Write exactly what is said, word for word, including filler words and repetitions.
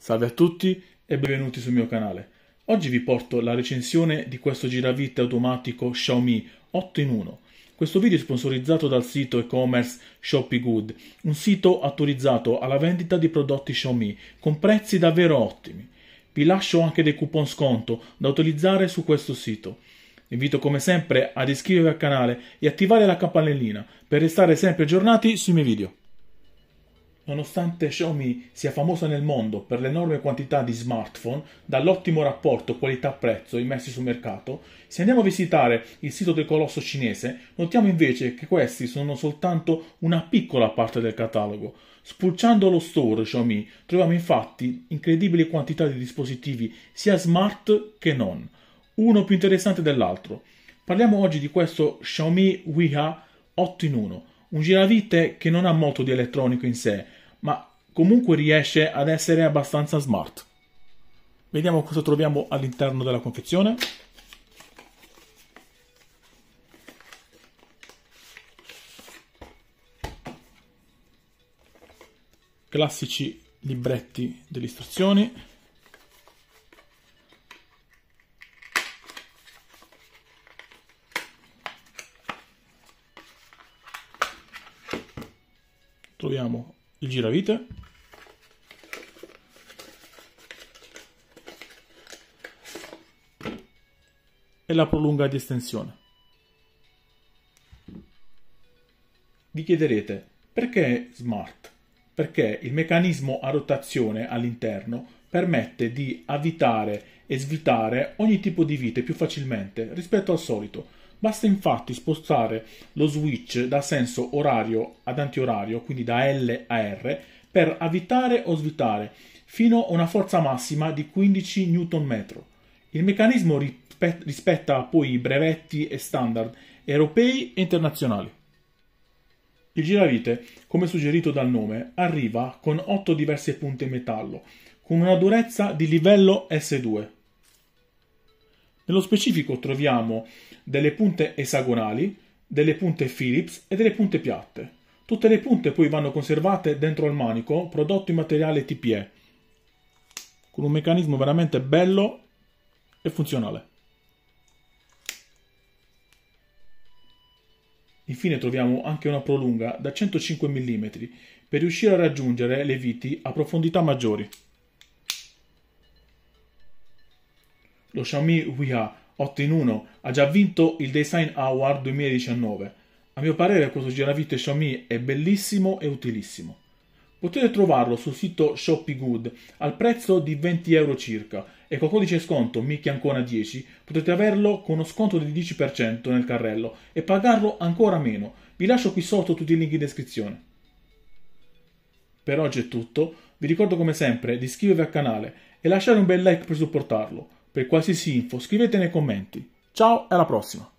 Salve a tutti e benvenuti sul mio canale. Oggi vi porto la recensione di questo giravite automatico Xiaomi otto in uno. Questo video è sponsorizzato dal sito e-commerce Shopee-Good, un sito autorizzato alla vendita di prodotti Xiaomi con prezzi davvero ottimi. Vi lascio anche dei coupon sconto da utilizzare su questo sito. Vi invito come sempre ad iscrivervi al canale e attivare la campanellina per restare sempre aggiornati sui miei video. Nonostante Xiaomi sia famosa nel mondo per l'enorme quantità di smartphone, dall'ottimo rapporto qualità-prezzo immessi sul mercato, se andiamo a visitare il sito del colosso cinese, notiamo invece che questi sono soltanto una piccola parte del catalogo. Spulciando lo store Xiaomi, troviamo infatti incredibili quantità di dispositivi sia smart che non, uno più interessante dell'altro. Parliamo oggi di questo Xiaomi Huiha otto in uno. Un giravite che non ha molto di elettronico in sé, ma comunque riesce ad essere abbastanza smart. Vediamo cosa troviamo all'interno della confezione. Classici libretti delle istruzioni. Troviamo il giravite, e la prolunga di estensione. Vi chiederete perché smart? Perché il meccanismo a rotazione all'interno permette di avvitare e svitare ogni tipo di vite più facilmente rispetto al solito. Basta infatti spostare lo switch da senso orario ad antiorario, quindi da L a R, per avvitare o svitare fino a una forza massima di quindici newton metro. Il meccanismo rispetta poi i brevetti e standard europei e internazionali. Il giravite, come suggerito dal nome, arriva con otto diverse punte in metallo, con una durezza di livello S due. Nello specifico troviamo delle punte esagonali, delle punte Phillips e delle punte piatte. Tutte le punte poi vanno conservate dentro al manico prodotto in materiale T P E, con un meccanismo veramente bello e funzionale. Infine troviamo anche una prolunga da centocinque millimetri per riuscire a raggiungere le viti a profondità maggiori. Lo Xiaomi Huiha otto in uno ha già vinto il Design Award duemiladiciannove. A mio parere questo giravite Xiaomi è bellissimo e utilissimo. Potete trovarlo sul sito Shopee-Good al prezzo di venti euro circa e col codice sconto Micchiancona dieci potete averlo con uno sconto del dieci per cento nel carrello e pagarlo ancora meno. Vi lascio qui sotto tutti i link in descrizione. Per oggi è tutto, vi ricordo come sempre di iscrivervi al canale e lasciare un bel like per supportarlo. Per qualsiasi info scrivete nei commenti. Ciao e alla prossima!